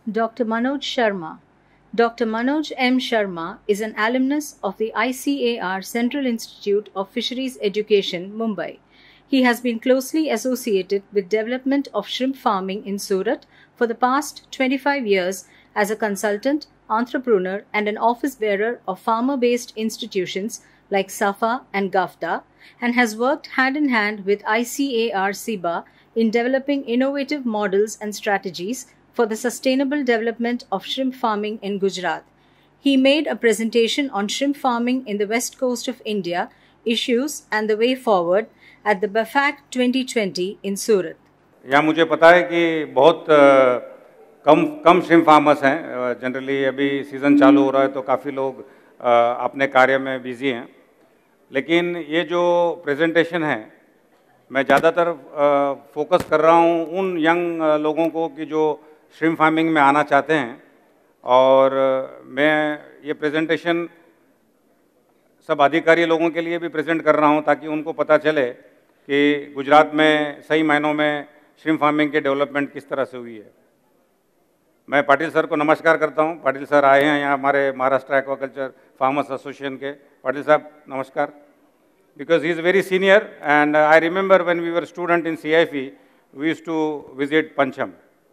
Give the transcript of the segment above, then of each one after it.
Dr. Manoj Sharma. Dr. Manoj M. Sharma is an alumnus of the ICAR Central Institute of Fisheries Education, Mumbai. He has been closely associated with development of shrimp farming in Surat for the past 25 years as a consultant, entrepreneur, and an office bearer of farmer-based institutions like SAFA and GAFTA, and has worked hand in hand with ICAR SIBA in developing innovative models and strategies for the sustainable development of shrimp farming in Gujarat. He made a presentation on shrimp farming in the west coast of India, issues and the way forward at the BAFAC 2020 in Surat. यहाँ मुझे पता है कि बहुत कम shrimp farmers हैं। Generally अभी season चालू हो रहा है तो काफ़ी लोग अपने कार्य में बिजी हैं, लेकिन ये जो प्रेजेंटेशन है मैं ज़्यादातर फोकस कर रहा हूँ उन यंग लोगों को कि जो श्रिम्प फार्मिंग में आना चाहते हैं। और मैं ये प्रेजेंटेशन सब अधिकारी लोगों के लिए भी प्रेजेंट कर रहा हूँ ताकि उनको पता चले कि गुजरात में सही मायनों में श्रिम्प फार्मिंग के डेवलपमेंट किस तरह से हुई है। मैं पाटिल सर को नमस्कार करता हूँ। पाटिल सर आए हैं यहाँ हमारे महाराष्ट्र एक्वाकल्चर फार्मर्स एसोसिएशन के। पाटिल साहब नमस्कार। Because he is very senior and I remember when we were student in CIFE, we used to visit Pancham.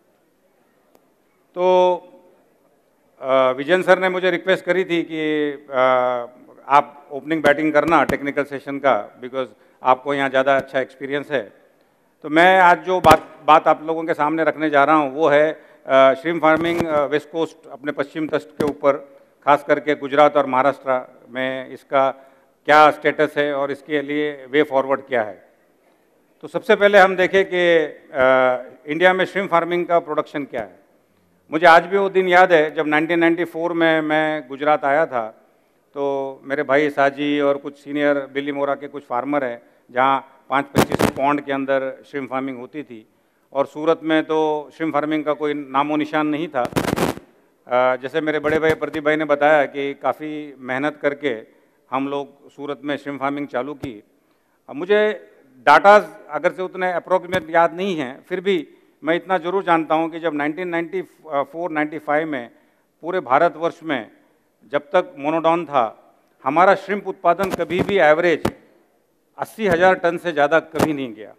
तो विजयन सर ने मुझे रिक्वेस्ट करी थी कि आप ओपनिंग बैटिंग करना टेक्निकल सेशन का, बिकॉज आपको यहाँ ज़्यादा अच्छा एक्सपीरियंस है। तो मैं आज जो बात आप लोगों के सामने रखने जा रहा हूँ वो है श्रिम्प फार्मिंग वेस्ट कोस्ट अपने पश्चिम तट के ऊपर, खास करके गुजरात और महाराष्ट्र में इसका क्या स्टेटस है और इसके लिए वे फॉरवर्ड क्या है। तो सबसे पहले हम देखें कि इंडिया में श्रिम्प फार्मिंग का प्रोडक्शन क्या है। मुझे आज भी वो दिन याद है जब 1994 में मैं गुजरात आया था, तो मेरे भाई साजी और कुछ सीनियर बिल्ली मोरा के कुछ फार्मर हैं जहाँ 5-25 पौंड के अंदर श्रिम्प फार्मिंग होती थी, और सूरत में तो श्रिम्प फार्मिंग का कोई नामो निशान नहीं था। जैसे मेरे बड़े भाई प्रदीप भाई ने बताया कि काफ़ी मेहनत करके हम लोग सूरत में श्रिम्प फार्मिंग चालू की। अब मुझे डाटाज अगर से उतने अप्रोक्सीमेट याद नहीं हैं, फिर भी मैं इतना ज़रूर जानता हूं कि जब 1994-95 में पूरे भारतवर्ष में जब तक मोनोडॉन था, हमारा श्रिम्प उत्पादन कभी भी एवरेज 80,000 टन से ज़्यादा कभी नहीं गया।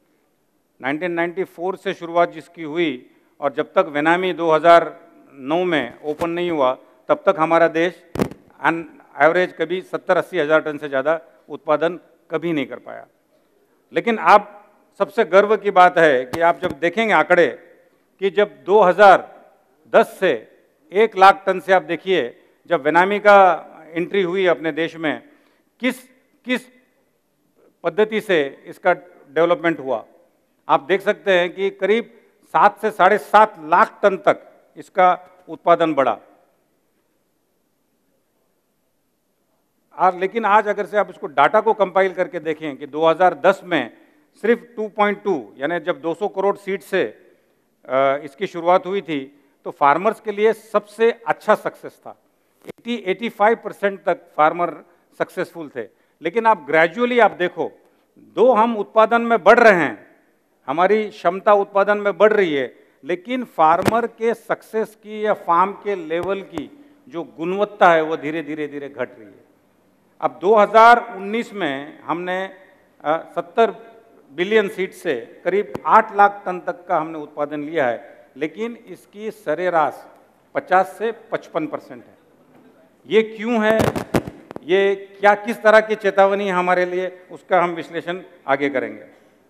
1994 से शुरुआत जिसकी हुई और जब तक वेनामी 2009 में ओपन नहीं हुआ, तब तक हमारा देश एवरेज कभी 70-80 हज़ार टन से ज़्यादा उत्पादन कभी नहीं कर पाया। लेकिन आप सबसे गर्व की बात है कि आप जब देखेंगे आंकड़े कि जब 2010 से 1 लाख टन से आप देखिए जब वेनामी का एंट्री हुई अपने देश में, किस पद्धति से इसका डेवलपमेंट हुआ। आप देख सकते हैं कि करीब 7 से 7.5 लाख टन तक इसका उत्पादन बढ़ा। लेकिन आज अगर से आप इसको डाटा को कंपाइल करके देखें कि 2010 में सिर्फ 2.2 यानी जब 200 करोड़ सीड से इसकी शुरुआत हुई थी तो फार्मर्स के लिए सबसे अच्छा सक्सेस था। 80-85% तक फार्मर सक्सेसफुल थे। लेकिन आप ग्रेजुअली आप देखो, दो हम उत्पादन में बढ़ रहे हैं, हमारी क्षमता उत्पादन में बढ़ रही है, लेकिन फार्मर के सक्सेस की या फार्म के लेवल की जो गुणवत्ता है वो धीरे धीरे घट रही है। अब 2019 में हमने 70 बिलियन सीड से करीब 8 लाख टन तक का हमने उत्पादन लिया है, लेकिन इसकी सरेराश 50 से 55% है। ये क्यों है, ये क्या किस तरह की चेतावनी है हमारे लिए, उसका हम विश्लेषण आगे करेंगे।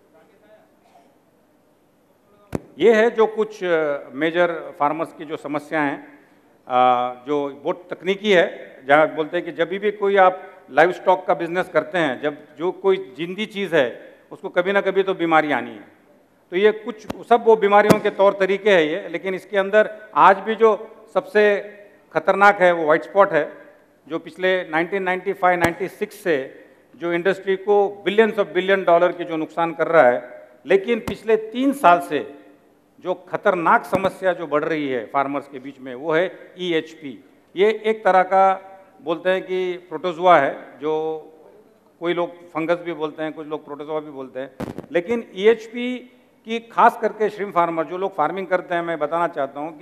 ये है जो कुछ मेजर फार्मर्स की जो समस्याएं हैं, जो बहुत तकनीकी है, जहाँ बोलते हैं कि जब भी कोई आप लाइव स्टॉक का बिजनेस करते हैं, जब जो कोई जिंदी चीज़ है उसको कभी ना कभी तो बीमारी आनी है। तो ये कुछ सब वो बीमारियों के तौर तरीके हैं ये, लेकिन इसके अंदर आज भी जो सबसे खतरनाक है वो वाइट स्पॉट है, जो पिछले 1995-96 से जो इंडस्ट्री को बिलियंस ऑफ बिलियन डॉलर की जो नुकसान कर रहा है। लेकिन पिछले 3 साल से जो खतरनाक समस्या जो बढ़ रही है फार्मर्स के बीच में वो है EHP। ये एक तरह का बोलते हैं कि प्रोटोजोआ है, जो कोई लोग फंगस भी बोलते हैं, कुछ लोग प्रोटोजोआ भी बोलते हैं। लेकिन EHP की खास करके श्रिम्प फार्मर जो लोग फार्मिंग करते हैं, मैं बताना चाहता हूँ कि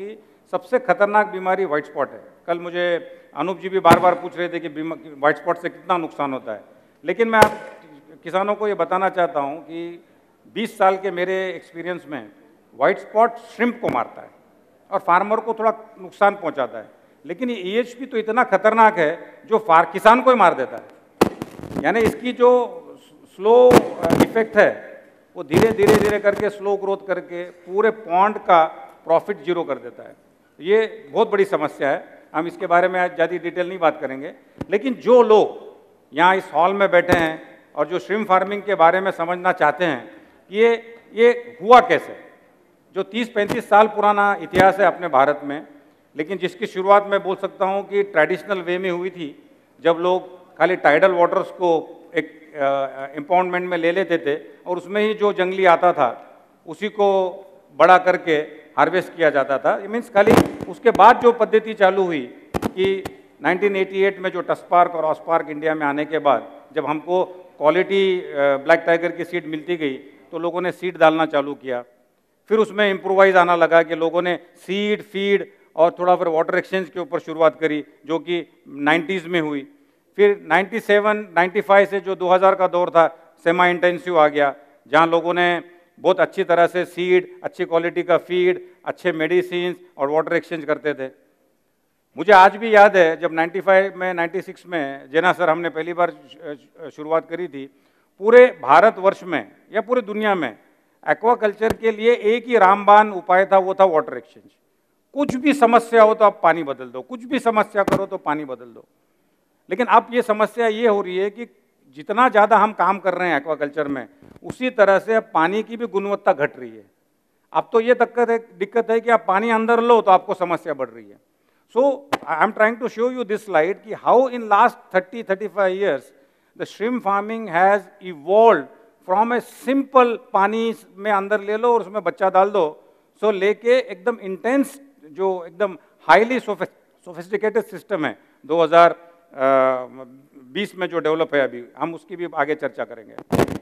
सबसे खतरनाक बीमारी व्हाइट स्पॉट है। कल मुझे अनूप जी भी बार बार पूछ रहे थे कि व्हाइट स्पॉट से कितना नुकसान होता है, लेकिन मैं आप किसानों को ये बताना चाहता हूँ कि 20 साल के मेरे एक्सपीरियंस में व्हाइट स्पॉट श्रिम्प को मारता है और फार्मर को थोड़ा नुकसान पहुँचाता है, लेकिन ये EHP तो इतना खतरनाक है जो किसान को ही मार देता है। यानी इसकी जो स्लो इफेक्ट है वो धीरे धीरे धीरे करके स्लो ग्रोथ करके पूरे पॉन्ड का प्रॉफिट जीरो कर देता है। ये बहुत बड़ी समस्या है, हम इसके बारे में आज ज़्यादा डिटेल नहीं बात करेंगे, लेकिन जो लोग यहाँ इस हॉल में बैठे हैं और जो श्रिम्प फार्मिंग के बारे में समझना चाहते हैं कि ये हुआ कैसे, जो 30-35 साल पुराना इतिहास है अपने भारत में, लेकिन जिसकी शुरुआत मैं बोल सकता हूँ कि ट्रेडिशनल वे में हुई थी, जब लोग खाली टाइडल वाटर्स को एक इम्पाउंडमेंट में ले लेते थे और उसमें ही जो जंगली आता था उसी को बड़ा करके हार्वेस्ट किया जाता था। ये मीन्स खाली उसके बाद जो पद्धति चालू हुई कि 1988 में जो टस्पार्क और ऑस्पार्क इंडिया में आने के बाद जब हमको क्वालिटी ब्लैक टाइगर की सीड मिलती गई तो लोगों ने सीड डालना चालू किया। फिर उसमें इम्प्रोवाइज आना लगा कि लोगों ने सीड, फीड और थोड़ा फिर वाटर एक्सचेंज के ऊपर शुरुआत करी, जो कि 90s में हुई। फिर 97-95 से जो 2000 का दौर था, सेमा इंटेंसिव आ गया, जहाँ लोगों ने बहुत अच्छी तरह से सीड, अच्छी क्वालिटी का फीड, अच्छे मेडिसिन और वाटर एक्सचेंज करते थे। मुझे आज भी याद है जब 95 में 96 में जेना सर हमने पहली बार शुरुआत करी थी, पूरे भारतवर्ष में या पूरी दुनिया में एक्वाकल्चर के लिए एक ही रामबाण उपाय था, वो था वाटर एक्सचेंज। कुछ भी समस्या हो तो आप पानी बदल दो, कुछ भी समस्या करो तो पानी बदल दो। लेकिन अब ये समस्या ये हो रही है कि जितना ज़्यादा हम काम कर रहे हैं एक्वाकल्चर में, उसी तरह से अब पानी की भी गुणवत्ता घट रही है। अब तो ये दिक्कत है कि आप पानी अंदर लो तो आपको समस्या बढ़ रही है। So I am trying to show you this slide कि how in last 30-35 years the shrimp farming has evolve from a simple पानी में अंदर ले लो और उसमें बच्चा डाल दो, सो लेके एकदम इंटेंस जो एकदम हाईली सोफिस्टिकेटेड सिस्टम है 2020 में जो डेवलप है, अभी हम उसकी भी आगे चर्चा करेंगे।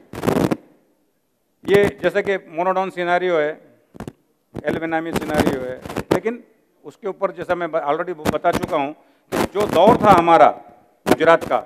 ये जैसे कि मोनोडॉन सिनेरियो है, एल विनामी सिनेरियो है, लेकिन उसके ऊपर जैसा मैं ऑलरेडी बता चुका हूँ कि जो दौर था हमारा गुजरात का,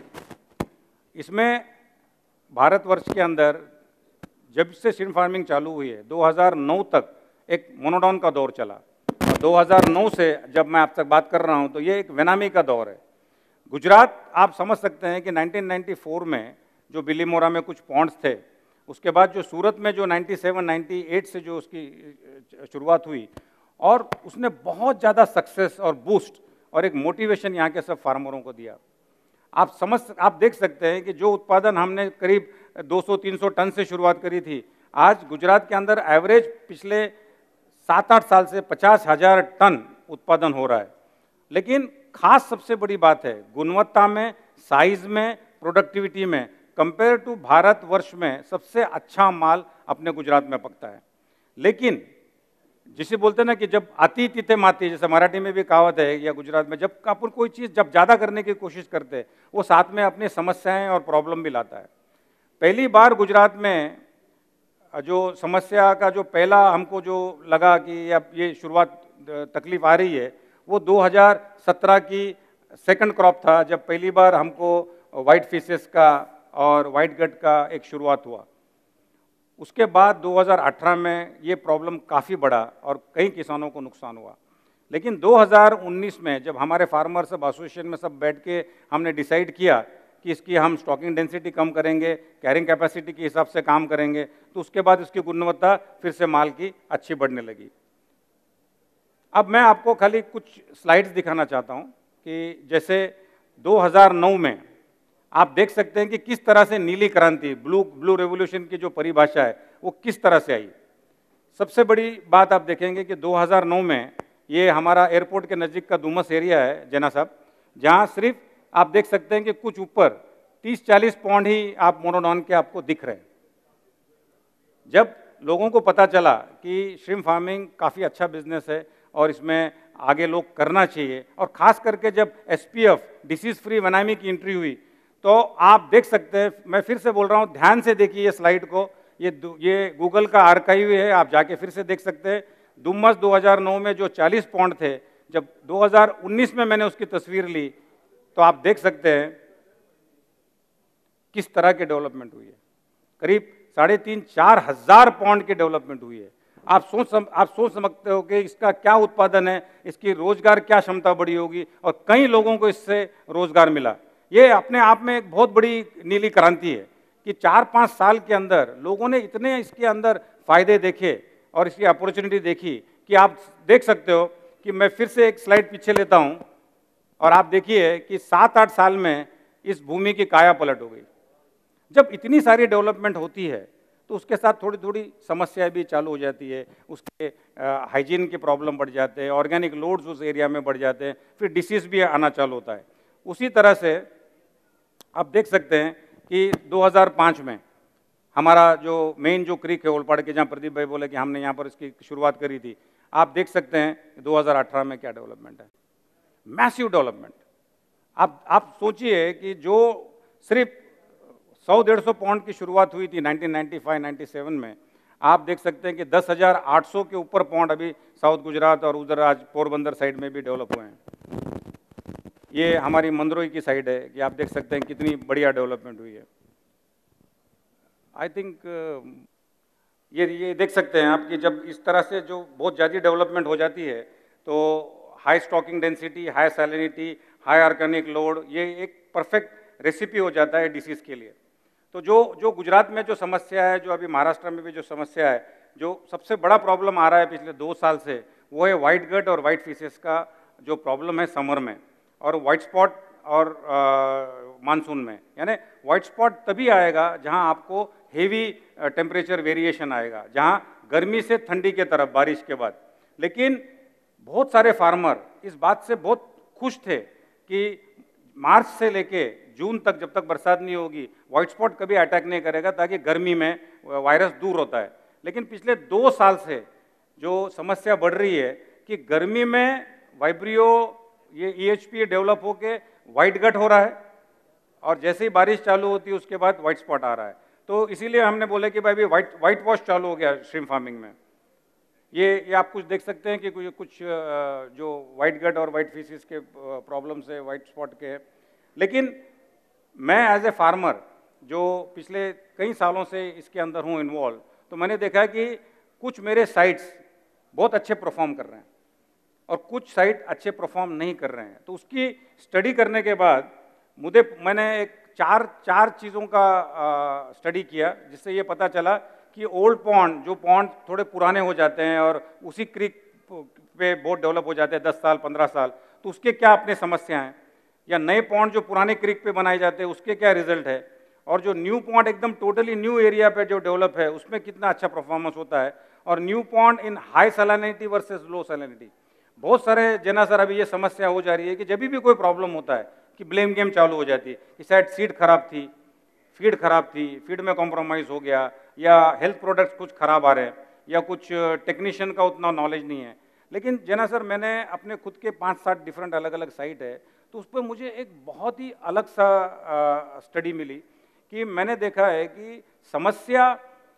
इसमें भारतवर्ष के अंदर जब से श्रिम्प फार्मिंग चालू हुई है 2009 तक एक मोनोडॉन का दौर चला, और 2009 से जब मैं आप तक बात कर रहा हूँ तो ये एक वेनामी का दौर है। गुजरात आप समझ सकते हैं कि 1994 में जो बिलीमोरा में कुछ पॉन्ड्स थे, उसके बाद जो सूरत में जो 97-98 से जो उसकी शुरुआत हुई, और उसने बहुत ज़्यादा सक्सेस और बूस्ट और एक मोटिवेशन यहाँ के सब फार्मरों को दिया। आप देख सकते हैं कि जो उत्पादन हमने करीब 200-300 टन से शुरुआत करी थी, आज गुजरात के अंदर एवरेज पिछले 7-8 साल से 50,000 टन उत्पादन हो रहा है। लेकिन खास सबसे बड़ी बात है गुणवत्ता में, साइज में, प्रोडक्टिविटी में, कंपेयर टू भारतवर्ष में सबसे अच्छा माल अपने गुजरात में पकता है। लेकिन जिसे बोलते हैं ना कि जब आती तिथे माती, जैसे मराठी में भी कहावत है या गुजरात में, जब अपन कोई चीज़ जब ज़्यादा करने की कोशिश करते हैं वो साथ में अपनी समस्याएं और प्रॉब्लम भी लाता है। पहली बार गुजरात में जो समस्या का जो पहला हमको जो लगा कि अब ये शुरुआत तकलीफ आ रही है, वो 2017 की सेकंड क्रॉप था, जब पहली बार हमको वाइट फिशेस का और वाइट गट का एक शुरुआत हुआ। उसके बाद 2018 में ये प्रॉब्लम काफ़ी बढ़ा और कई किसानों को नुकसान हुआ। लेकिन 2019 में जब हमारे फार्मर सब एसोसिएशन में सब बैठ के हमने डिसाइड किया कि इसकी हम स्टॉकिंग डेंसिटी कम करेंगे, कैरिंग कैपेसिटी के हिसाब से काम करेंगे, तो उसके बाद इसकी गुणवत्ता फिर से माल की अच्छी बढ़ने लगी। अब मैं आपको खाली कुछ स्लाइड्स दिखाना चाहता हूँ कि जैसे 2009 में आप देख सकते हैं कि किस तरह से नीली क्रांति, ब्लू रेवोल्यूशन की जो परिभाषा है वो किस तरह से आई। सबसे बड़ी बात आप देखेंगे कि 2009 में ये हमारा एयरपोर्ट के नज़दीक का दुमस एरिया है जेना साहब, जहाँ सिर्फ आप देख सकते हैं कि कुछ ऊपर 30-40 पौंड ही आप मोनोडॉन के आपको दिख रहे हैं। जब लोगों को पता चला कि श्रिम्प फार्मिंग काफ़ी अच्छा बिजनेस है और इसमें आगे लोग करना चाहिए, और ख़ास करके जब SPF डिसीज़ फ्री वेनामी की एंट्री हुई, तो आप देख सकते हैं, मैं फिर से बोल रहा हूँ, ध्यान से देखिए ये स्लाइड को, ये गूगल का आर्काइव है, आप जाके फिर से देख सकते हैं। डुमस 2009 में जो 40 पॉन्ड थे, जब 2019 में मैंने उसकी तस्वीर ली तो आप देख सकते हैं किस तरह की डेवलपमेंट हुई है। करीब 3,500-4 हज़ार पॉन्ड की डेवलपमेंट हुई है। आप सोच सकते हो कि इसका क्या उत्पादन है, इसकी रोजगार क्या क्षमता बढ़ी होगी, और कई लोगों को इससे रोजगार मिला। ये अपने आप में एक बहुत बड़ी नीली क्रांति है कि 4-5 साल के अंदर लोगों ने इतने इसके अंदर फायदे देखे और इसकी अपॉर्चुनिटी देखी कि आप देख सकते हो कि मैं फिर से एक स्लाइड पीछे लेता हूं और आप देखिए कि 7-8 साल में इस भूमि की काया पलट हो गई। जब इतनी सारी डेवलपमेंट होती है तो उसके साथ थोड़ी थोड़ी समस्याएं भी चालू हो जाती है, उसके हाइजीन के प्रॉब्लम बढ़ जाते हैं, ऑर्गेनिक लोड्स उस एरिया में बढ़ जाते हैं, फिर डिसीज भी आना चालू होता है। उसी तरह से आप देख सकते हैं कि 2005 में हमारा जो मेन जो क्रिक है ओलपाड़ के, जहाँ प्रदीप भाई बोले कि हमने यहाँ पर इसकी शुरुआत करी थी, आप देख सकते हैं 2018 में क्या डेवलपमेंट है, मैसिव डेवलपमेंट। आप सोचिए कि जो सिर्फ 100-150 पॉन्ड की शुरुआत हुई थी 1995-97 में, आप देख सकते हैं कि 10,800 के ऊपर पॉन्ड अभी साउथ गुजरात और उधर आज पोरबंदर साइड में भी डेवलप हुए हैं। ये हमारी मंदरोई की साइड है कि आप देख सकते हैं कितनी बढ़िया डेवलपमेंट हुई है। आई थिंक ये देख सकते हैं आप कि जब इस तरह से जो बहुत ज़्यादा डेवलपमेंट हो जाती है तो high stocking density, high salinity, high organic load, ये एक परफेक्ट रेसिपी हो जाता है डिसीज़ के लिए। तो जो गुजरात में जो समस्या है, जो अभी महाराष्ट्र में भी जो समस्या है, जो सबसे बड़ा प्रॉब्लम आ रहा है पिछले 2 साल से, वो है वाइट गट और वाइट फिशेस का जो प्रॉब्लम है समर में, और वाइट स्पॉट और मानसून में। यानी वाइट स्पॉट तभी आएगा जहां आपको हेवी टेम्परेचर वेरिएशन आएगा, जहां गर्मी से ठंडी के तरफ बारिश के बाद। लेकिन बहुत सारे फार्मर इस बात से बहुत खुश थे कि मार्च से लेके जून तक जब तक बरसात नहीं होगी व्हाइट स्पॉट कभी अटैक नहीं करेगा, ताकि गर्मी में वायरस दूर होता है। लेकिन पिछले 2 साल से जो समस्या बढ़ रही है कि गर्मी में वाइब्रियो, ये EHP डेवलप होके वाइट गट हो रहा है, और जैसे ही बारिश चालू होती है उसके बाद व्हाइट स्पॉट आ रहा है। तो इसीलिए हमने बोले कि भाई अभी वाइट वॉश चालू हो गया श्रिम्प फार्मिंग में। ये आप कुछ देख सकते हैं कि कुछ जो वाइट गट और वाइट फिशेस के प्रॉब्लम्स है वाइट स्पॉट के। लेकिन मैं एज ए फार्मर जो पिछले कई सालों से इसके अंदर हूँ इन्वॉल्व, तो मैंने देखा कि कुछ मेरे साइट्स बहुत अच्छे परफॉर्म कर रहे हैं और कुछ साइट अच्छे परफॉर्म नहीं कर रहे हैं। तो उसकी स्टडी करने के बाद मैंने एक चार चीज़ों का स्टडी किया, जिससे ये पता चला कि ओल्ड पॉन्ड, जो पॉन्ड थोड़े पुराने हो जाते हैं और उसी क्रिक पे बहुत डेवलप हो जाते हैं 10 साल 15 साल, तो उसके क्या अपने समस्या हैं, या नए पॉन्ड जो पुराने क्रिक पे बनाए जाते हैं उसके क्या रिजल्ट है, और जो न्यू पॉन्ड एकदम टोटली न्यू एरिया पे जो डेवलप है उसमें कितना अच्छा परफॉर्मेंस होता है, और new pond in high salinity versus low salinity. बहुत सारे जना सर अभी ये समस्या हो जा रही है कि जब भी कोई प्रॉब्लम होता है कि ब्लेम गेम चालू हो जाती है कि शायद सीड खराब थी, फीड खराब थी, फीड में कॉम्प्रोमाइज़ हो गया, या हेल्थ प्रोडक्ट्स कुछ खराब आ रहे हैं, या कुछ टेक्नीशियन का उतना नॉलेज नहीं है। लेकिन जना सर मैंने अपने खुद के 5-7 डिफरेंट अलग अलग साइट है, तो उस पर मुझे एक बहुत ही अलग सा स्टडी मिली कि मैंने देखा है कि समस्या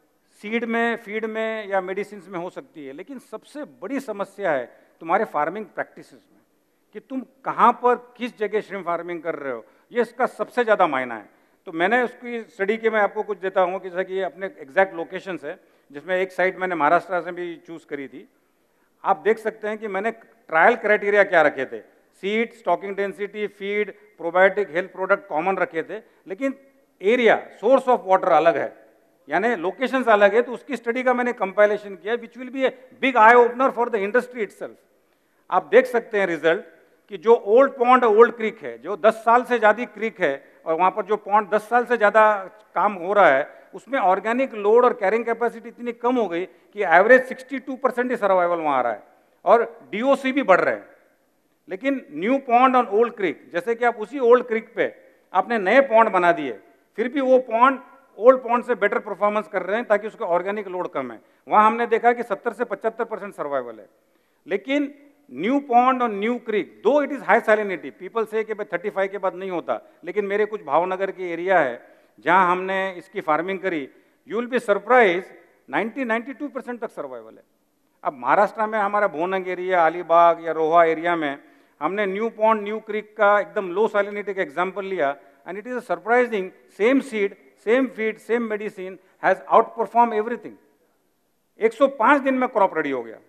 सीड में, फीड में या मेडिसिन में हो सकती है, लेकिन सबसे बड़ी समस्या है तुम्हारे फार्मिंग प्रैक्टिसेस में, कि तुम कहाँ पर किस जगह श्रिम्प फार्मिंग कर रहे हो, ये इसका सबसे ज़्यादा मायना है। तो मैंने उसकी स्टडी के मैं आपको कुछ देता हूँ कि जैसे कि अपने एग्जैक्ट लोकेशंस है, जिसमें एक साइट मैंने महाराष्ट्र से भी चूज़ करी थी। आप देख सकते हैं कि मैंने ट्रायल क्राइटेरिया क्या रखे थे, seed, stocking density, feed, probiotic, health product common रखे थे, लेकिन एरिया, सोर्स ऑफ वाटर अलग है, यानी लोकेशंस अलग है। तो उसकी स्टडी का मैंने कंपाइलेशन किया, which will be a big eye opener for the industry itself. आप देख सकते हैं रिजल्ट कि जो ओल्ड पॉन्ड, ओल्ड क्रिक है, जो 10 साल से ज़्यादा क्रिक है, और वहाँ पर जो पॉन्ड 10 साल से ज़्यादा काम हो रहा है, उसमें ऑर्गेनिक लोड और कैरिंग कैपेसिटी इतनी कम हो गई कि एवरेज 62% ही सर्वाइवल वहाँ आ रहा है, और DOC भी बढ़ रहे हैं। लेकिन न्यू पॉन्ड और ओल्ड क्रिक, जैसे कि आप उसी ओल्ड क्रिक पे आपने नए पॉन्ड बना दिए, फिर भी वो पॉन्ड ओल्ड पॉन्ड से बेटर परफॉर्मेंस कर रहे हैं, ताकि उसका ऑर्गेनिक लोड कम है। वहाँ हमने देखा कि 70 से 75% सर्वाइवल है। लेकिन न्यू पॉन्ड और new creek, though it is high salinity, people से कि 35 के बाद नहीं होता, लेकिन मेरे कुछ भावनगर के एरिया है जहां हमने इसकी फार्मिंग करी, यू विल बी सरप्राइज 90-92% तक सर्वाइवल है। अब महाराष्ट्र में हमारा भोनंग एरिया, अलीबाग या रोहा एरिया में हमने न्यू पॉन्ड, न्यू क्रीक का एकदम लो सैलिनिटी का एग्जाम्पल लिया, and it is surprising, same seed, same feed, same medicine has outperform everything. 105 दिन में क्रॉप रेडी हो गया।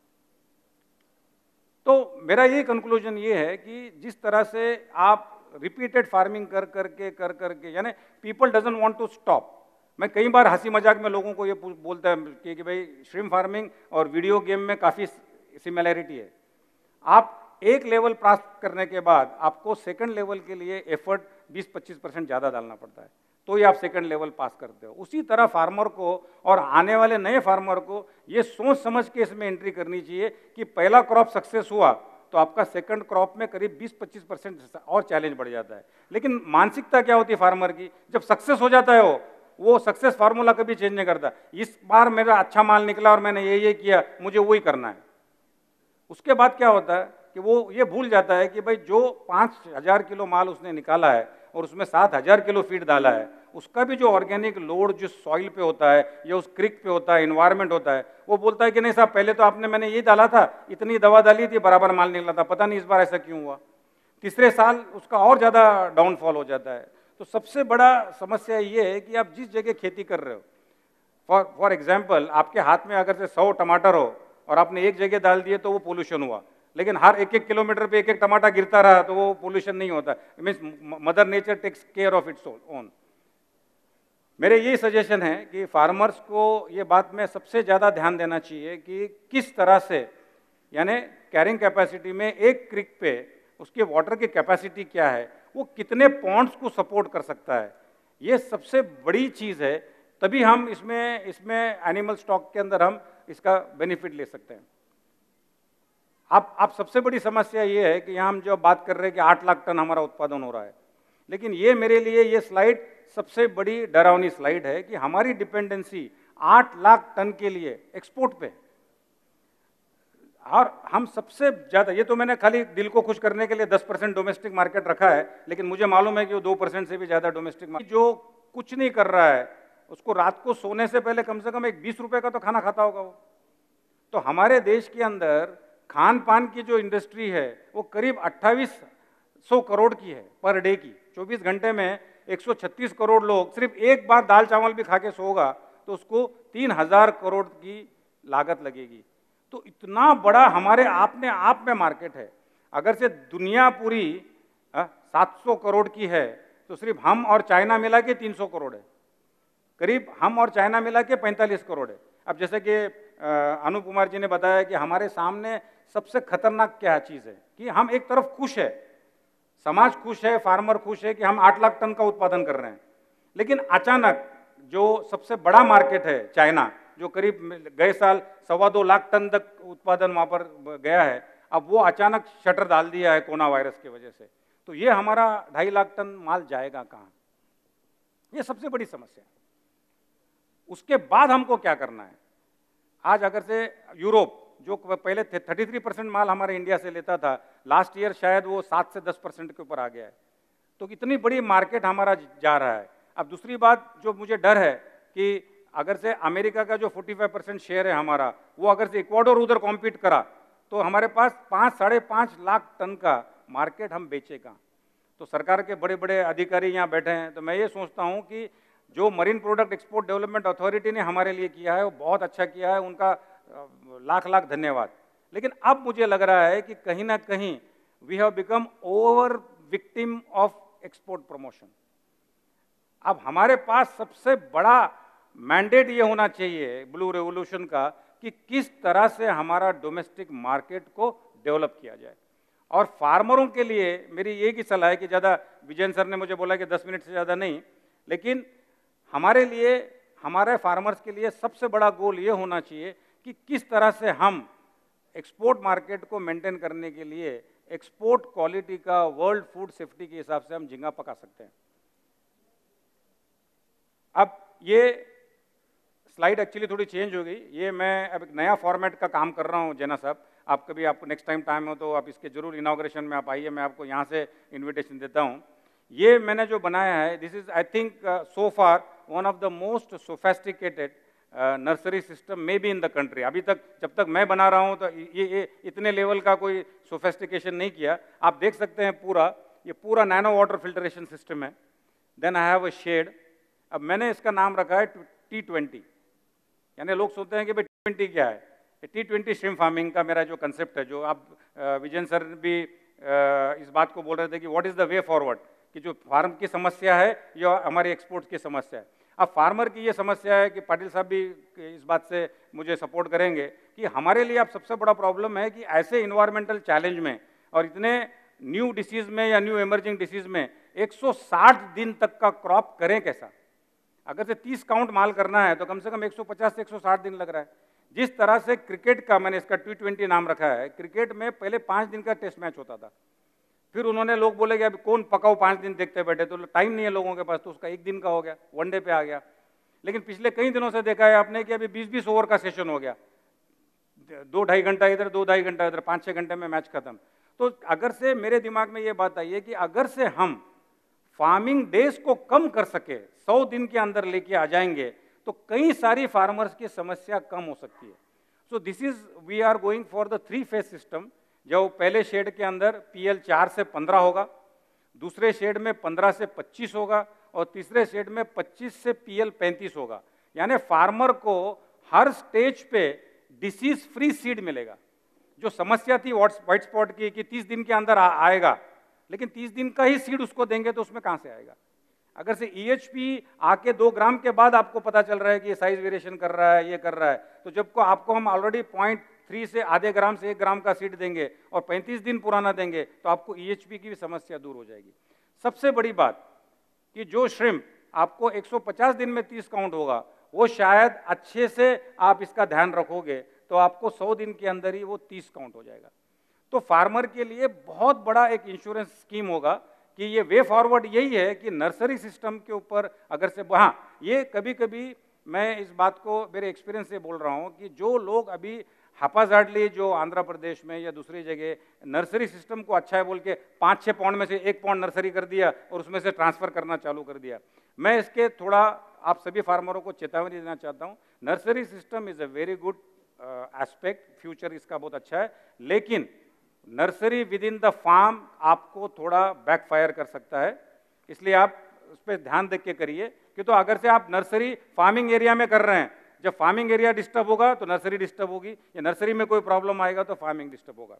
तो मेरा ये कंक्लूजन ये है कि जिस तरह से आप रिपीटेड फार्मिंग कर करके यानी people doesn't want to stop. मैं कई बार हंसी मजाक में लोगों को ये बोलता है कि भाई श्रिम्प फार्मिंग और वीडियो गेम में काफ़ी सिमिलैरिटी है। आप एक लेवल पास करने के बाद आपको सेकंड लेवल के लिए एफर्ट 20-25% ज़्यादा डालना पड़ता है, तो ये आप सेकंड लेवल पास करते हो। उसी तरह फार्मर को और आने वाले नए फार्मर को ये सोच समझ के इसमें एंट्री करनी चाहिए कि पहला क्रॉप सक्सेस हुआ तो आपका सेकंड क्रॉप में करीब 20-25% और चैलेंज बढ़ जाता है। लेकिन मानसिकता क्या होती है फार्मर की, जब सक्सेस हो जाता है वो सक्सेस फार्मूला कभी चेंज नहीं करता। इस बार मेरा अच्छा माल निकला और मैंने ये किया, मुझे वही करना है। उसके बाद क्या होता है कि वो ये भूल जाता है कि भाई जो 5000 किलो माल उसने निकाला है और उसमें 7000 किलो फीड डाला है, उसका भी जो ऑर्गेनिक लोड जो सॉइल पे होता है या उस क्रिक पे होता है, इन्वायरमेंट होता है, वो बोलता है कि नहीं साहब पहले तो मैंने ये डाला था, इतनी दवा डाली थी, बराबर माल निकला था, पता नहीं इस बार ऐसा क्यों हुआ। तीसरे साल उसका और ज़्यादा डाउनफॉल हो जाता है। तो सबसे बड़ा समस्या ये है कि आप जिस जगह खेती कर रहे हो, फॉर एग्जाम्पल आपके हाथ में अगर से 100 टमाटर हो और आपने एक जगह डाल दिए तो वो पोल्यूशन हुआ, लेकिन हर 1-1 किलोमीटर पे 1-1 टमाटर गिरता रहा तो वो पोल्यूशन नहीं होता। Means mother nature takes care of its own. मेरे ये सजेशन है कि फार्मर्स को ये बात में सबसे ज़्यादा ध्यान देना चाहिए कि किस तरह से, यानी कैरिंग कैपेसिटी में एक क्रिक पे उसके वाटर की कैपेसिटी क्या है, वो कितने पॉन्ड्स को सपोर्ट कर सकता है, ये सबसे बड़ी चीज़ है। तभी हम इसमें एनिमल स्टॉक के अंदर हम इसका बेनिफिट ले सकते हैं। आप सबसे बड़ी समस्या ये है कि यहाँ हम जो बात कर रहे हैं कि 8 लाख टन हमारा उत्पादन हो रहा है, लेकिन ये मेरे लिए ये स्लाइड सबसे बड़ी डरावनी स्लाइड है कि हमारी डिपेंडेंसी 8 लाख टन के लिए एक्सपोर्ट पे, और हम सबसे ज़्यादा, ये तो मैंने खाली दिल को खुश करने के लिए 10% डोमेस्टिक मार्केट रखा है, लेकिन मुझे मालूम है कि वो 2% से भी ज़्यादा डोमेस्टिक मार्केट, जो कुछ नहीं कर रहा है उसको रात को सोने से पहले कम से कम एक 20 रुपये का तो खाना खाता होगा वो। तो हमारे देश के अंदर खान पान की जो इंडस्ट्री है वो करीब 2800 करोड़ की है पर डे की। 24 घंटे में 136 करोड़ लोग सिर्फ एक बार दाल चावल भी खा के सोगा तो उसको 3000 करोड़ की लागत लगेगी। तो इतना बड़ा हमारे अपने आप में मार्केट है। अगर से दुनिया पूरी 700 करोड़ की है तो सिर्फ हम और चाइना मिला के 300 करोड़ है, करीब हम और चाइना मिला के 45 करोड़ है। अब जैसे कि अनूप कुमार जी ने बताया कि हमारे सामने सबसे खतरनाक क्या चीज़ है कि हम एक तरफ खुश है, समाज खुश है, फार्मर खुश है कि हम 8 लाख टन का उत्पादन कर रहे हैं, लेकिन अचानक जो सबसे बड़ा मार्केट है चाइना, जो करीब गए साल 2.25 लाख टन तक उत्पादन वहाँ पर गया है, अब वो अचानक शटर डाल दिया है कोरोना वायरस की वजह से। तो ये हमारा 2.5 लाख टन माल जाएगा कहाँ? ये सबसे बड़ी समस्या है। उसके बाद हमको क्या करना है? आज अगर से यूरोप जो पहले 33% माल हमारे इंडिया से लेता था, लास्ट ईयर शायद वो 7 से 10% के ऊपर आ गया है। तो कितनी बड़ी मार्केट हमारा जा रहा है। अब दूसरी बात जो मुझे डर है कि अगर से अमेरिका का जो 45% शेयर है हमारा, वो अगर से इक्वाडोर उधर कॉम्पीट करा तो हमारे पास 5-5.5 लाख टन का मार्केट हम बेचेगा। तो सरकार के बड़े बड़े अधिकारी यहाँ बैठे हैं, तो मैं ये सोचता हूँ कि जो marine product export development authority ने हमारे लिए किया है वो बहुत अच्छा किया है, उनका लाख लाख धन्यवाद। लेकिन अब मुझे लग रहा है कि कहीं ना कहीं we have become over victim of export promotion. अब हमारे पास सबसे बड़ा मैंडेट ये होना चाहिए ब्लू रेवोल्यूशन का कि किस तरह से हमारा डोमेस्टिक मार्केट को डेवलप किया जाए। और फार्मरों के लिए मेरी एक ही सलाह है कि ज़्यादा, विजयन सर ने मुझे बोला कि 10 मिनट से ज़्यादा नहीं, लेकिन हमारे लिए, हमारे फार्मर्स के लिए सबसे बड़ा गोल ये होना चाहिए कि किस तरह से हम एक्सपोर्ट मार्केट को मेंटेन करने के लिए एक्सपोर्ट क्वालिटी का वर्ल्ड फूड सेफ्टी के हिसाब से हम झींगा पका सकते हैं। अब ये स्लाइड एक्चुअली थोड़ी चेंज हो गई, ये मैं अब एक नया फॉर्मेट का काम कर रहा हूँ। जेना साहब, आप कभी आपको नेक्स्ट टाइम टाइम हो तो आप इसके जरूर इनाग्रेशन में आप आइए, मैं आपको यहाँ से इन्विटेशन देता हूँ। ये मैंने जो बनाया है, this is I think so far one of the most sophisticated nursery system में बी इन द कंट्री। अभी तक जब तक मैं बना रहा हूँ तो ये इतने लेवल का कोई सोफेस्टिकेशन नहीं किया। आप देख सकते हैं ये पूरा नैनो वाटर फिल्ट्रेशन सिस्टम है। Then I have a shed. अब मैंने इसका नाम रखा है T20, यानी लोग सोचते हैं कि भाई T20 क्या है। T20 श्रिम्प फार्मिंग का मेरा जो कंसेप्ट है, जो आप विजयन सर भी इस बात को बोल रहे थे कि what is the way forward, कि जो फार्म की समस्या है या हमारी एक्सपोर्ट की समस्या है। अब फार्मर की ये समस्या है कि पाटिल साहब भी इस बात से मुझे सपोर्ट करेंगे कि हमारे लिए अब सबसे बड़ा प्रॉब्लम है कि ऐसे इन्वायरमेंटल चैलेंज में और इतने न्यू डिसीज में या न्यू इमर्जिंग डिसीज में 160 दिन तक का क्रॉप करें कैसा। अगर से 30 काउंट माल करना है तो कम से कम 150 से 160 दिन लग रहा है। जिस तरह से क्रिकेट का, मैंने इसका T20 नाम रखा है, क्रिकेट में पहले 5 दिन का टेस्ट मैच होता था, फिर उन्होंने लोग बोले कि अभी कौन पकाओ 5 दिन देखते बैठे, तो टाइम नहीं है लोगों के पास, तो उसका 1 दिन का हो गया, वनडे पे आ गया। लेकिन पिछले कई दिनों से देखा है आपने कि अभी 20-20 ओवर का सेशन हो गया, 2-2.5 घंटा इधर, 2-2.5 घंटा इधर, 5-6 घंटे में मैच खत्म। तो अगर से मेरे दिमाग में ये बात आई है कि अगर से हम फार्मिंग डेज को कम कर सके, 100 दिन के अंदर लेके आ जाएंगे, तो कई सारी फार्मर्स की समस्या कम हो सकती है। So this is, we are going for the 3 phase system. जो पहले शेड के अंदर PL 4 से 15 होगा, दूसरे शेड में 15 से 25 होगा, और तीसरे शेड में 25 से PL 35 होगा। यानी फार्मर को हर स्टेज पे डिसीज फ्री सीड मिलेगा। जो समस्या थी व्हाइट स्पॉट की कि 30 दिन के अंदर आएगा, लेकिन 30 दिन का ही सीड उसको देंगे तो उसमें कहाँ से आएगा। अगर से EHP आके 2 ग्राम के बाद आपको पता चल रहा है कि ये साइज वेरिएशन कर रहा है, ये कर रहा है, तो जब को आपको हम ऑलरेडी 0.3 से आधे ग्राम से 1 ग्राम का सीड देंगे और 35 दिन पुराना देंगे, तो आपको EHP की भी समस्या दूर हो जाएगी। सबसे बड़ी बात कि जो श्रिम्प आपको 150 दिन में 30 काउंट होगा, वो शायद अच्छे से आप इसका ध्यान रखोगे तो आपको 100 दिन के अंदर ही वो 30 काउंट हो जाएगा। तो फार्मर के लिए बहुत बड़ा एक इंश्योरेंस स्कीम होगा कि ये वे फॉरवर्ड यही है कि नर्सरी सिस्टम के ऊपर अगर से, हाँ, ये कभी कभी मैं इस बात को मेरे एक्सपीरियंस से बोल रहा हूँ कि जो लोग अभी हापाजार्डली जो आंध्र प्रदेश में या दूसरी जगह नर्सरी सिस्टम को अच्छा है बोल के 5-6 पौंड में से 1 पौंड नर्सरी कर दिया और उसमें से ट्रांसफर करना चालू कर दिया, मैं इसके थोड़ा आप सभी फार्मरों को चेतावनी देना चाहता हूँ। Nursery system is a very good aspect, future इसका बहुत अच्छा है, लेकिन nursery with in the farm आपको थोड़ा बैकफायर कर सकता है, इसलिए आप उस पर ध्यान देख के करिए। कि तो अगर से आप नर्सरी फार्मिंग एरिया में कर रहे हैं, जब फार्मिंग एरिया डिस्टर्ब होगा तो नर्सरी डिस्टर्ब होगी, या नर्सरी में कोई प्रॉब्लम आएगा तो फार्मिंग डिस्टर्ब होगा।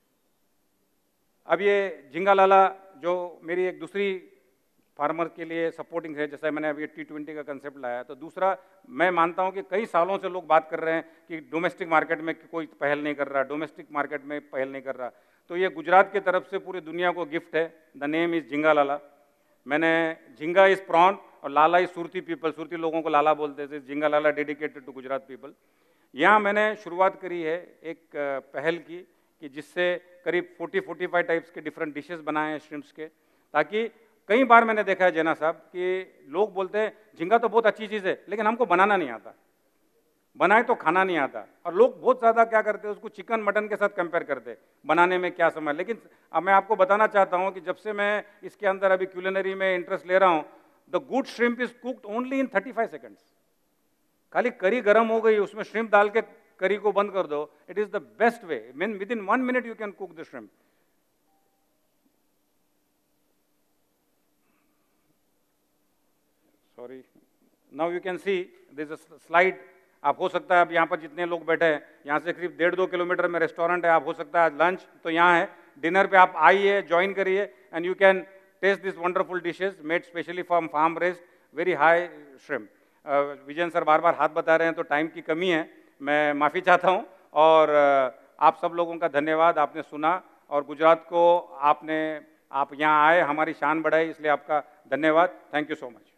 अब ये झिंगा लाला जो मेरी एक दूसरी फार्मर के लिए सपोर्टिंग है, जैसा मैंने अभी T20 का कंसेप्ट लाया, तो दूसरा मैं मानता हूं कि कई सालों से लोग बात कर रहे हैं कि डोमेस्टिक मार्केट में कोई पहल नहीं कर रहा, डोमेस्टिक मार्केट में पहल नहीं कर रहा, तो ये गुजरात की तरफ से पूरी दुनिया को गिफ्ट है। द नेम इज झिंगा लाला। मैंने झिंगा इज प्रॉन और लाला इज सुरती पीपल, सुरती लोगों को लाला बोलते थे, झिंगा लाला डेडिकेटेड टू गुजरात पीपल। यहाँ मैंने शुरुआत करी है एक पहल की कि जिससे करीब 40-45 टाइप्स के डिफरेंट डिशेस बनाए हैं श्रिम्प्स के, ताकि कई बार मैंने देखा है जना साहब कि लोग बोलते हैं झींगा तो बहुत अच्छी चीज़ है लेकिन हमको बनाना नहीं आता, बनाए तो खाना नहीं आता, और लोग बहुत ज़्यादा क्या करते हैं उसको चिकन मटन के साथ कंपेयर करते हैं बनाने में क्या समय। लेकिन अब मैं आपको बताना चाहता हूँ कि जब से मैं इसके अंदर अभी क्यूलिनरी में इंटरेस्ट ले रहा हूँ, the good shrimp is cooked only in 35 seconds. खाली करी गर्म हो गई, उसमें श्रिम्प डाल के करी को बंद कर दो, it is the best way. Mean with in 1 minute you can cook the shrimp. Sorry, now you can see this a slide. आप हो सकता है अब यहाँ पर जितने लोग बैठे हैं, यहाँ से करीब 1.5-2 किलोमीटर में रेस्टोरेंट है, आप हो सकता है लंच तो यहाँ है, डिनर पे आप आइए, ज्वाइन करिए, and you can taste this wonderful dishes made specially from farm raised very high shrimp. Vijayan sir बार बार हाथ बता रहे हैं तो टाइम की कमी है, मैं माफ़ी चाहता हूँ, और आप सब लोगों का धन्यवाद, आपने सुना और गुजरात को आप यहाँ आए, हमारी शान बढ़ाई, इसलिए आपका धन्यवाद। Thank you so much.